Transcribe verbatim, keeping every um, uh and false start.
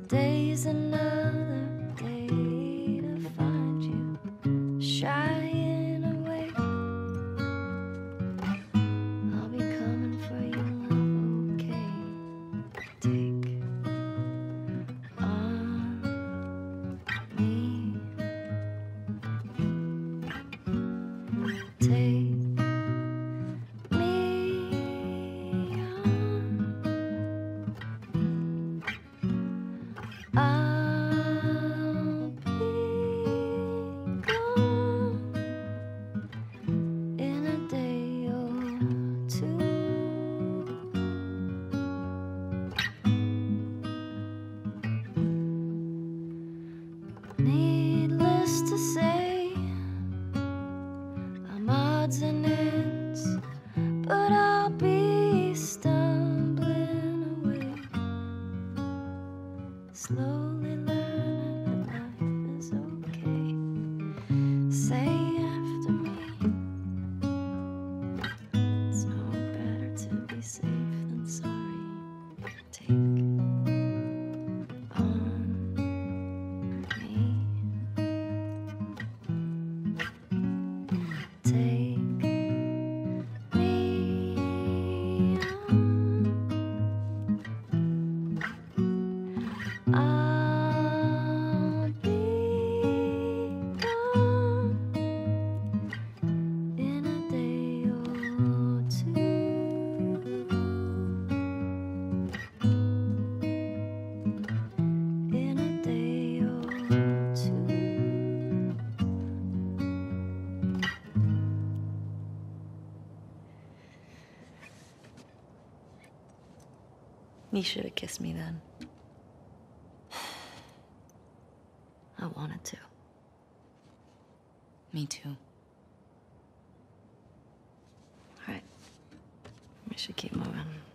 Today's another day to find you shying away. I'll be coming for you, love, okay? Take on me. Take I'll be gone in a day or two. Needless to say, I'm odds and ends, but I'll be stumbling away, slowly learning that life is okay. Say after me, it's no better to be safe than sorry. Take on me. Take me on. I'll be gone in a day or two. In a day or two. You should have kissed me then. I wanted to. Me too. All right. We should keep moving.